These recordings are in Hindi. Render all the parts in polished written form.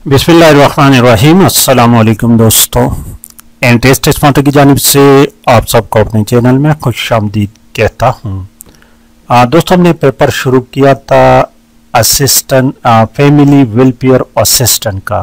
बिस्मिल्लाहिर्रहमानिर्रहीम। अस्सलामुअलैकुम दोस्तों, टेस्ट स्पॉन्सर की जानिब से आप सबको अपने चैनल में खुशामदीद कहता हूँ। दोस्तों, हमने पेपर शुरू किया था असिस्टेंट फैमिली वेलफेयर असिस्टेंट का,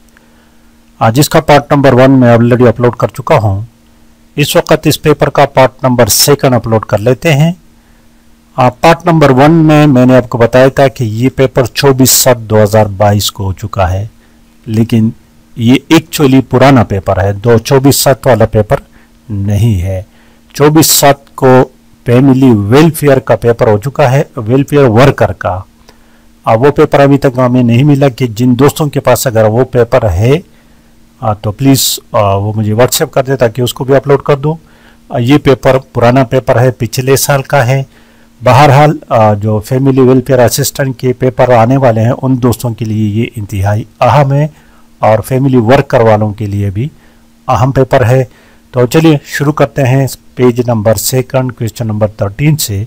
जिसका पार्ट नंबर 1 मैं ऑलरेडी अपलोड कर चुका हूँ। इस वक्त इस पेपर का पार्ट नंबर 2 अपलोड कर लेते हैं। पार्ट नंबर 1 में मैंने आपको बताया था कि ये पेपर 24/7/2022 को हो चुका है, लेकिन ये एक्चुअली पुराना पेपर है। 24/7 वाला पेपर नहीं है। 24/7 को फैमिली वेलफेयर का पेपर हो चुका है, वेलफेयर वर्कर का। वो पेपर अभी तक हमें नहीं मिला। कि जिन दोस्तों के पास अगर वो पेपर है तो प्लीज़ वो मुझे व्हाट्सएप कर दे ताकि उसको भी अपलोड कर दूँ। ये पेपर पुराना पेपर है, पिछले साल का है। बहरहाल जो फैमिली वेलफेयर असिस्टेंट के पेपर आने वाले हैं उन दोस्तों के लिए ये इंतहाई अहम है, और फैमिली वर्कर वालों के लिए भी अहम पेपर है। तो चलिए शुरू करते हैं पेज नंबर 2 क्वेश्चन नंबर 13 से।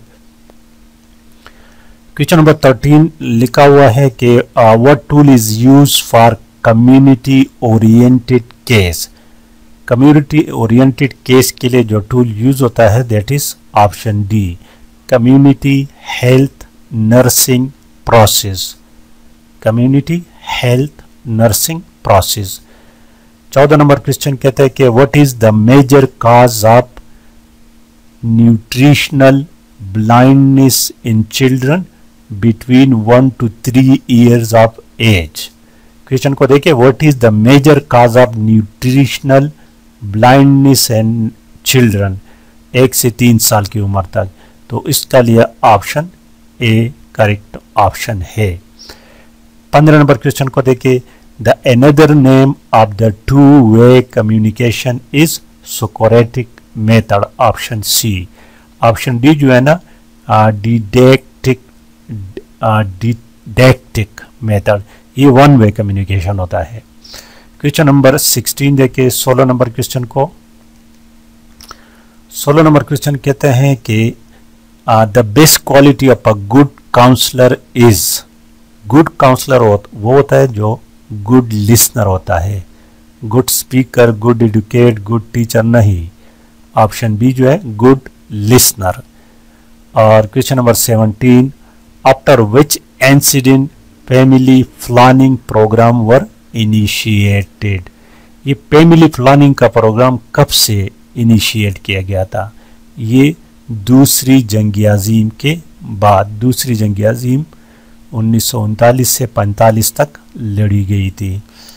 क्वेश्चन नंबर 13 लिखा हुआ है कि what tool is use for community oriented case. Community oriented case के लिए जो टूल यूज होता है that is option D, community health nursing process. Community health nursing process. 14 number question कहते हैं कि what is the major cause of nutritional blindness in children between 1 to 3 years of age. Question को देखिए, what is the major cause of nutritional blindness in children 1 से 3 साल की उम्र तक। तो इसका लिए ऑप्शन ए करेक्ट ऑप्शन है। 15 नंबर क्वेश्चन को देखिए, the another name of the two way communication is Socratic method. Option C. Option D जो है ना डिडैक्टिक मेथड, ये 1 वे कम्युनिकेशन होता है। क्वेश्चन नंबर 16 देखिए 16 नंबर क्वेश्चन को। 16 नंबर क्वेश्चन कहते हैं कि the best quality of a good counsellor is. Good counsellor वो होता है जो गुड लिसनर होता है, good speaker, good educate, good teacher नहीं। ऑप्शन बी जो है गुड लिसनर। और question number 17, after which incident family planning programme were initiated. ये फैमिली प्लानिंग का प्रोग्राम कब से इनिशिएट किया गया था? ये दूसरी जंग अजीम के बाद। दूसरी जंग अजीम 1939 से 45 तक लड़ी गई थी।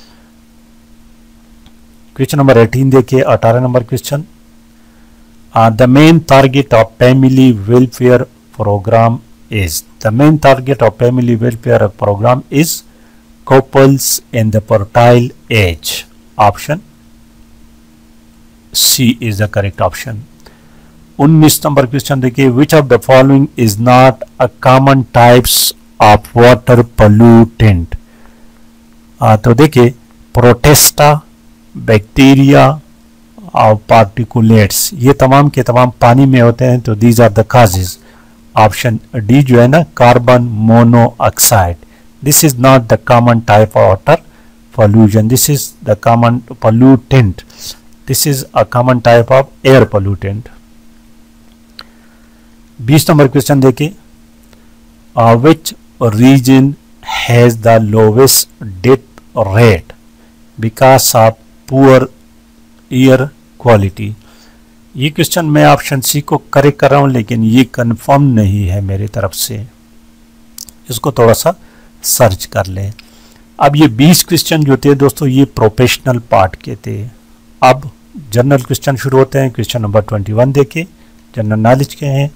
क्वेश्चन नंबर 18 देखिए 18 number question, the main target of family welfare programme is. The main target of family welfare programme is couples in the fertile age. Option C is the correct option. 19 number question देखिए, which of the following is not a common types of water pollutant. तो देखिए, प्रोटेस्टा, बैक्टीरिया और पार्टिकुलेट्स, ये तमाम के तमाम पानी में होते हैं। तो these are the causes. Option D जो है ना carbon monoxide, this is not the common type of water pollution, this is the common pollutant, this is a common type of air pollutant. 20 number question देखिए, which region has the lowest death rate because of poor air quality. ये क्वेश्चन मैं ऑप्शन सी को करेक्ट कर रहा हूं, लेकिन ये कंफर्म नहीं है मेरी तरफ से, इसको थोड़ा सा सर्च कर ले। अब ये 20 क्वेश्चन जो थे दोस्तों ये प्रोफेशनल पार्ट के थे। अब जनरल क्वेश्चन शुरू होते हैं। क्वेश्चन नंबर 21 देखिए, जनरल नॉलेज के हैं।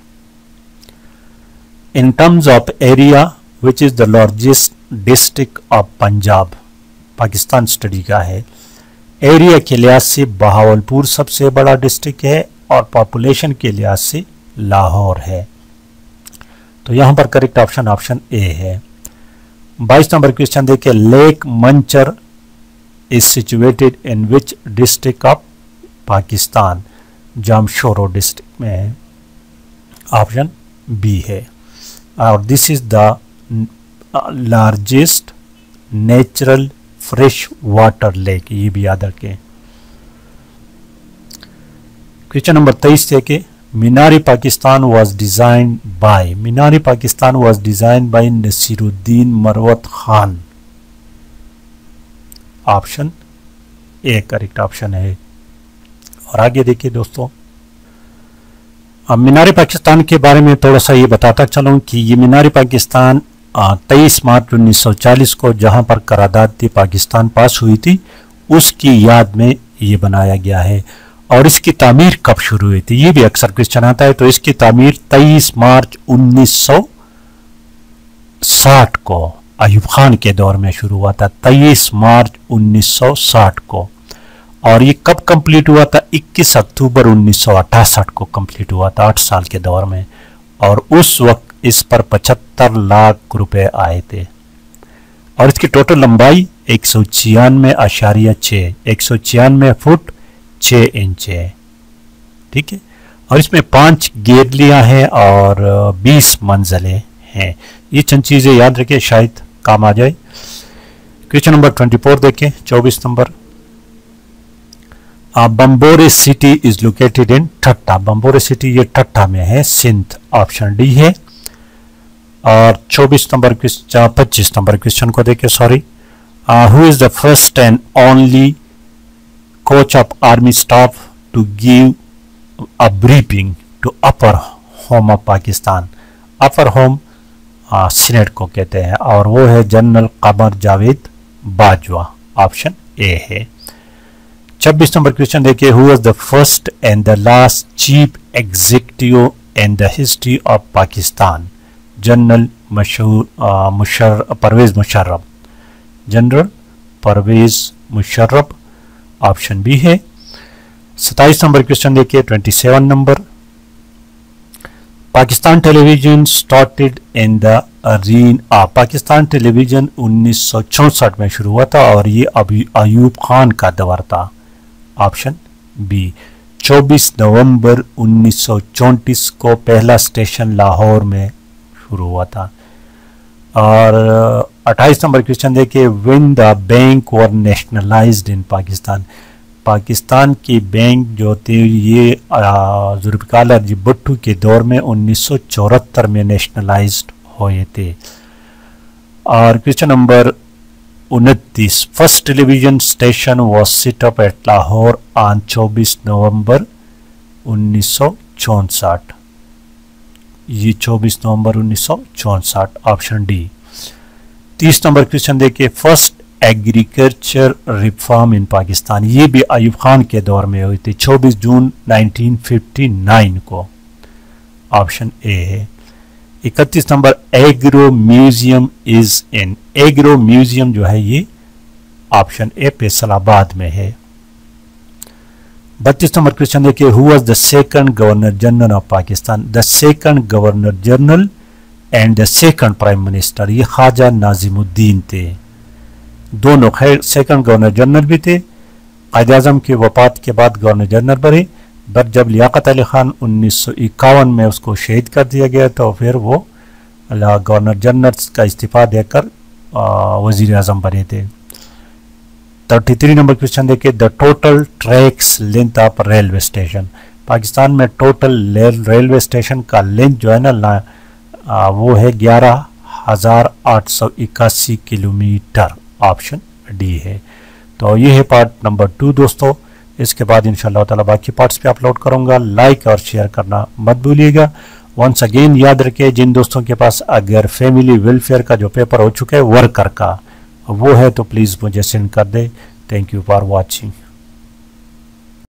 In terms of area, which is the largest district of Punjab. Pakistan study का है। एरिया के लिहाज से बहावलपुर सबसे बड़ा डिस्ट्रिक्ट है, और पॉपुलेशन के लिहाज से लाहौर है। तो यहाँ पर करेक्ट ऑप्शन ऑप्शन ए है। 22 नंबर क्वेश्चन देखिए, lake Manchar is situated in which district of Pakistan. Jamshoro district में है। ऑप्शन बी है। और this is the largest natural fresh water lake, ये भी याद रखें। क्वेश्चन नंबर 23 देखें, Minar Pakistan was design by, Minar Pakistan was design by Nasiruddin Marwat Khan. Option A correct option है। और आगे देखिए दोस्तों, अब मीनार पाकिस्तान के बारे में थोड़ा सा ये बताता चलूं कि ये मीनार पाकिस्तान 23 मार्च 1940 को जहां पर करारदाद पाकिस्तान पास हुई थी उसकी याद में ये बनाया गया है। और इसकी तामीर कब शुरू हुई थी, ये भी अक्सर क्वेश्चन आता है। तो इसकी तामीर 23 मार्च 1960 को अयूब खान के दौर में शुरू हुआ था, 23 मार्च 1960 को। और ये कब कंप्लीट हुआ था, 21 अक्टूबर 1968 को कंप्लीट हुआ था, 8 साल के दौर में। और उस वक्त इस पर 75 लाख रुपए आए थे। और इसकी टोटल लंबाई 196 फुट 6 इंच है, ठीक है। और इसमें 5 गेरलियां हैं और 20 मंजिलें हैं। ये चंद चीजें याद रखें, शायद काम आ जाए। क्वेश्चन नंबर 24 देखें, 24 number, Bambhore city is located in Thatta, Bambhore city ये ठट्टा में है, सिंध, ऑप्शन डी है। और 25 नंबर क्वेश्चन को देखें, sorry, who is the first and only coach of army staff to give a briefing to upper home of Pakistan, upper home senate को कहते हैं, और वो है general Qamar Javed Bajwa, option A है। 26 नंबर क्वेश्चन देखिए, who was the first and the last chief executive in the history of Pakistan, general Pervez Musharraf, general Pervez Musharraf, option B है। 27 नंबर क्वेश्चन देखिए, 27 नंबर, Pakistan television started in the reign of, Pakistan television 1964 में शुरू हुआ था और ये अभी अयूब खान का दौर था, ऑप्शन बी। 24 नवंबर 1934 को पहला स्टेशन लाहौर में शुरू हुआ था। और 28 नंबर क्वेश्चन देखिए, when the bank were nationalised in Pakistan, Pakistan की बैंक जो थे ये जुल्फ़िकार अली भुट्टो के दौर में 1974 में नेशनलाइज्ड हुए थे। और question number 29, first television station was set up at Lahore on 24 November 1964, ये 24 November 1964, option D. 30 number question देखिए, first agriculture reform in Pakistan, ये भी अयूब खान के दौर में हुई थी, 24 जून 1959 को, ऑप्शन ए है। 31 number, agro museum is in, agro museum जो है ये ऑप्शन ए फैसलाबाद में है। 32 नंबर क्वेश्चन देखिए, who was the second governor general of Pakistan, the second governor general and the second prime minister, ये ख्वाजा नाजिमुद्दीन थे, दोनों खैर सेकंड गवर्नर जनरल भी थे। कायद आज़म की वफात के बाद गवर्नर जनरल बने, बट जब लियाकत अली खान 1951 में उसको शहीद कर दिया गया तो फिर वो गवर्नर जनरल का इस्तीफा देकर वजीर आज़म बने थे। 33 नंबर क्वेश्चन देखिए, the total tracks length of railway station, Pakistan में टोटल रेलवे स्टेशन का लेंथ जो है ना वो है 11,881 किलोमीटर, ऑप्शन डी है। तो ये है पार्ट नंबर 2 दोस्तों। इसके बाद इंशाअल्लाह ताला बाकी पार्ट्स पे अपलोड करूंगा। लाइक और शेयर करना मत भूलिएगा। वंस अगेन याद रखिए, जिन दोस्तों के पास अगर फैमिली वेलफेयर का जो पेपर हो चुका है वर्कर का वो है तो प्लीज़ मुझे सेंड कर दे। Thank you for watching.